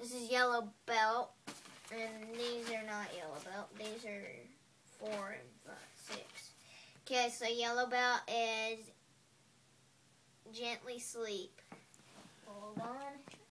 This is yellow belt, and these are not yellow belt. These are 4 and 5, 6. Okay, so yellow belt is gently sleep. Hold on.